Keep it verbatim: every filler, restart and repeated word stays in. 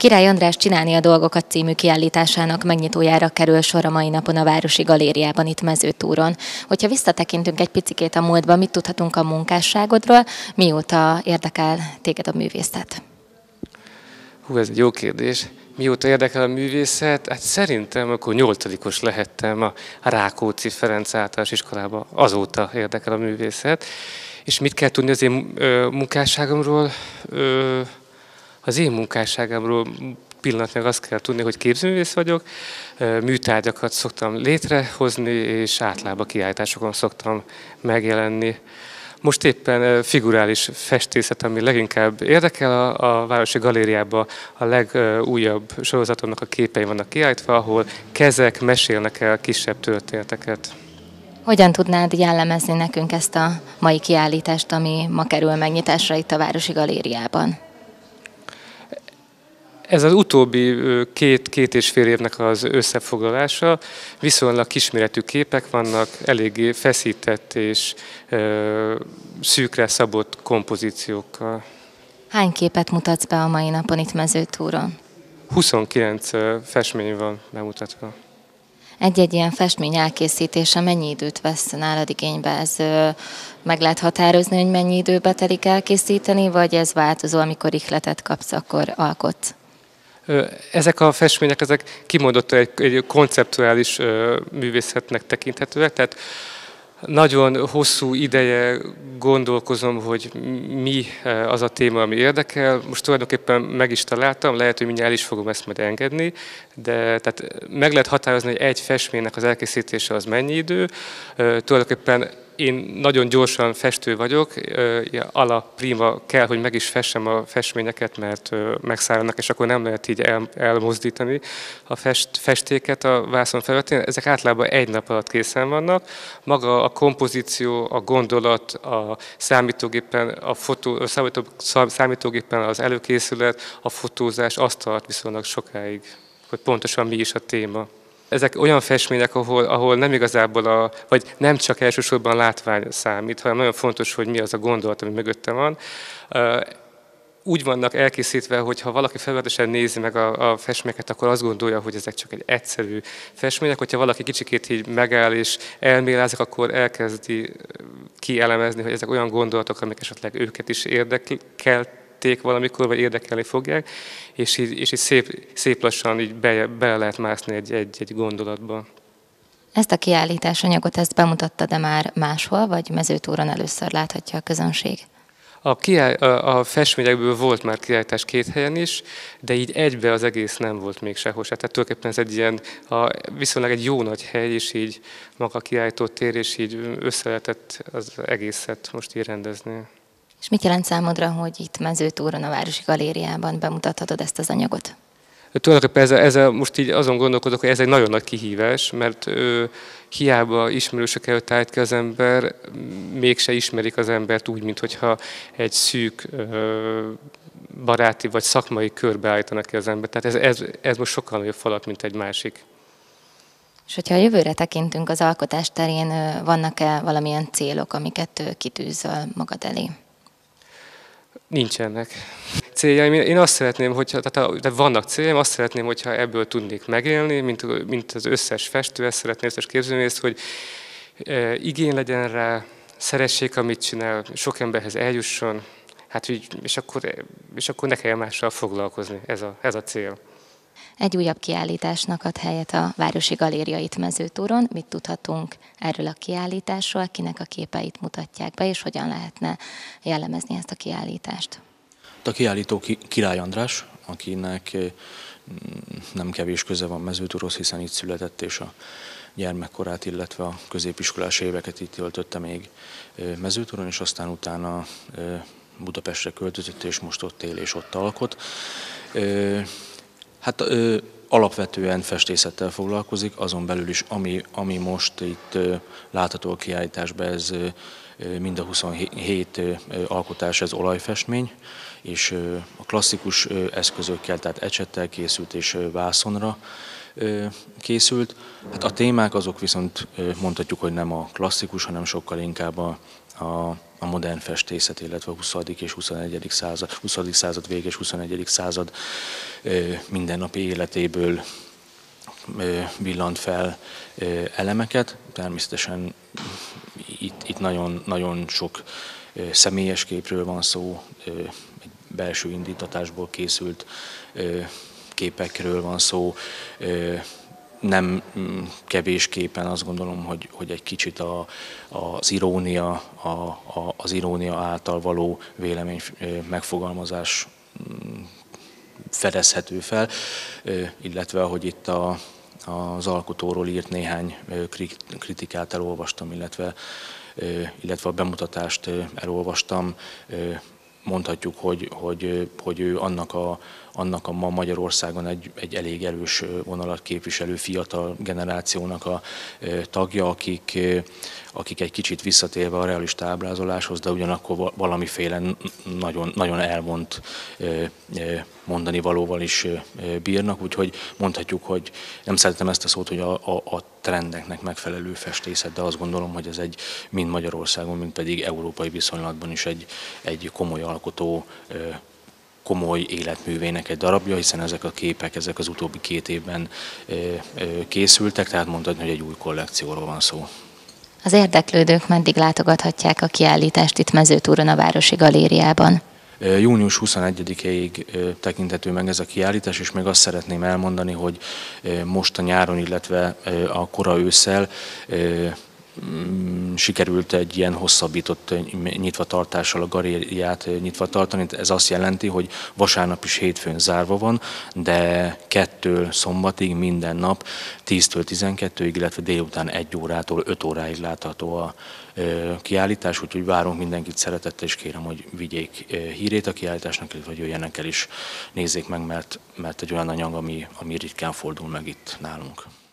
Király András Csinálni a dolgokat című kiállításának megnyitójára kerül sor a mai napon a Városi Galériában, itt Mezőtúron. Hogyha visszatekintünk egy picikét a múltba, mit tudhatunk a munkásságodról, mióta érdekel téged a művészet? Hú, ez egy jó kérdés. Mióta érdekel a művészet? Hát szerintem, akkor nyolcadikos lehettem a Rákóczi Ferenc Általános Iskolában, azóta érdekel a művészet. És mit kell tudni az én ö, munkásságomról? Ö, az én munkásságomról pillanatnyilag azt kell tudni, hogy képzőművész vagyok, műtárgyakat szoktam létrehozni, és általában kiállításokon szoktam megjelenni. Most éppen figurális festészet, ami leginkább érdekel, a, a Városi Galériában a legújabb sorozatomnak a képei vannak kiállítva, ahol kezek mesélnek el kisebb történeteket. Hogyan tudnád jellemezni nekünk ezt a mai kiállítást, ami ma kerül megnyitásra itt a Városi Galériában? Ez az utóbbi két, két és fél évnek az összefoglalása, viszonylag kisméretű képek vannak, eléggé feszített és ö, szűkre szabott kompozíciókkal. Hány képet mutatsz be a mai napon itt Mezőtúron? huszonkilenc festmény van bemutatva. Egy-egy ilyen festmény elkészítése mennyi időt vesz nálad igénybe? Ez ö, meg lehet határozni, hogy mennyi időbe telik elkészíteni, vagy ez változó, amikor ihletet kapsz, akkor alkotsz? Ezek a festmények, ezek kimondottan egy, egy konceptuális művészetnek tekinthetőek, tehát nagyon hosszú ideje gondolkozom, hogy mi az a téma, ami érdekel. Most tulajdonképpen meg is találtam, lehet, hogy mindjárt el is fogom ezt majd engedni, de tehát meg lehet határozni, hogy egy festménynek az elkészítése az mennyi idő. Tulajdonképpen én nagyon gyorsan festő vagyok, ala prima kell, hogy meg is fessem a festményeket, mert megszállnak, és akkor nem lehet így el, elmozdítani a fest, festéket a vászon felületén. Ezek általában egy nap alatt készen vannak. Maga a kompozíció, a gondolat, a számítógépen, a fotó, a számítógépen az előkészület, a fotózás, azt tart viszonylag sokáig, hogy pontosan mi is a téma. Ezek olyan festmények, ahol, ahol nem igazából, a, vagy nem csak elsősorban a látvány számít, hanem nagyon fontos, hogy mi az a gondolat, ami mögötte van. Úgy vannak elkészítve, hogy ha valaki felületesen nézi meg a, a festményeket, akkor azt gondolja, hogy ezek csak egy egyszerű festmények. Hogyha valaki kicsikét így megáll és elmélázik, akkor elkezdi kielemezni, hogy ezek olyan gondolatok, amik esetleg őket is érdekelték valamikor, vagy érdekelni fogják, és így, és így szép, szép lassan így be, bele lehet mászni egy, egy, egy gondolatba. Ezt a kiállításanyagot, ezt bemutattad-e már máshol, vagy Mezőtúron először láthatja a közönség? A, kiáll, a, a festményekből volt már kiállítás két helyen is, de így egybe az egész nem volt még sehol. Tehát tulajdonképpen ez egy ilyen, a, viszonylag egy jó nagy hely, és így maga a kiállító tér, és így össze lehetett az egészet most így rendezni. És mit jelent számodra, hogy itt Mezőtúron, a Városi Galériában bemutathatod ezt az anyagot? Tulajdonképpen ezzel, ezzel most így azon gondolkodok, hogy ez egy nagyon nagy kihívás, mert ö, hiába ismerősök előtt állt ki az ember, mégse ismerik az embert úgy, mintha egy szűk ö, baráti vagy szakmai körbe állítanak ki az ember. Tehát ez, ez, ez most sokkal nagyobb falat, mint egy másik. És hogyha a jövőre tekintünk, az alkotás terén vannak-e valamilyen célok, amiket kitűzöl magad elé? Nincsenek céljaim. Én azt szeretném, hogyha, tehát, tehát vannak céljaim, azt szeretném, hogyha ebből tudnék megélni, mint, mint az összes festő, ezt szeretném, összes képzőművész, hogy e, igény legyen rá, szeressék, amit csinál, sok emberhez eljusson, hát, és, akkor, és akkor ne kelljen mással foglalkozni, ez a, ez a cél. Egy újabb kiállításnak ad helyet a Városi Galéria itt Mezőtúron. Mit tudhatunk erről a kiállításról, kinek a képeit mutatják be, és hogyan lehetne jellemezni ezt a kiállítást? A kiállító Király András, akinek nem kevés köze van Mezőtúrhoz, hiszen itt született, és a gyermekkorát, illetve a középiskolás éveket itt töltötte még Mezőtúron, és aztán utána Budapestre költözött, és most ott él és ott alkot. Hát ö, alapvetően festészettel foglalkozik, azon belül is, ami, ami most itt ö, látható a kiállításban, ez ö, mind a huszonhét ö, alkotás, ez olajfestmény, és ö, a klasszikus ö, eszközökkel, tehát ecsettel készült és ö, vászonra ö, készült. Hát a témák azok viszont ö, mondhatjuk, hogy nem a klasszikus, hanem sokkal inkább a, a a modern festészet, illetve a huszadik és huszonegyedik század, huszadik század vége és huszonegyedik század mindennapi életéből villant fel elemeket. Természetesen itt, itt nagyon, nagyon sok személyes képről van szó, egy belső indítatásból készült képekről van szó. Nem kevésképpen azt gondolom, hogy, hogy egy kicsit a, az irónia, a, a, az irónia által való vélemény megfogalmazás fedezhető fel, illetve ahogy itt a, az alkotóról írt néhány kritikát elolvastam, illetve, illetve a bemutatást elolvastam, mondhatjuk, hogy, hogy, hogy ő annak a, annak a ma Magyarországon egy, egy elég erős vonalat képviselő fiatal generációnak a tagja, akik, akik egy kicsit visszatérve a realista ábrázoláshoz, de ugyanakkor valamiféle nagyon, nagyon elvont mondani valóval is bírnak, úgyhogy mondhatjuk, hogy nem szeretem ezt a szót, hogy a, a, a trendeknek megfelelő festészet, de azt gondolom, hogy ez egy mind Magyarországon, mind pedig európai viszonylatban is egy, egy komoly alkotó, komoly életművének egy darabja, hiszen ezek a képek, ezek az utóbbi két évben készültek, tehát mondhatni, hogy egy új kollekcióról van szó. Az érdeklődők meddig látogathatják a kiállítást itt Mezőtúron a Városi Galériában? június huszonegyedikéig tekinthető meg ez a kiállítás, és még azt szeretném elmondani, hogy most a nyáron, illetve a kora ősszel sikerült egy ilyen hosszabbított nyitvatartással a galériát nyitva tartani. Ez azt jelenti, hogy vasárnap is hétfőn zárva van, de kettől szombatig minden nap tíztől tizenkettőig, illetve délután egy órától öt óráig látható a kiállítás, úgyhogy várunk mindenkit szeretettel, és kérem, hogy vigyék hírét a kiállításnak, illetve hogy jöjjenek el is, nézzék meg, mert, mert egy olyan anyag, ami, ami ritkán fordul meg itt nálunk.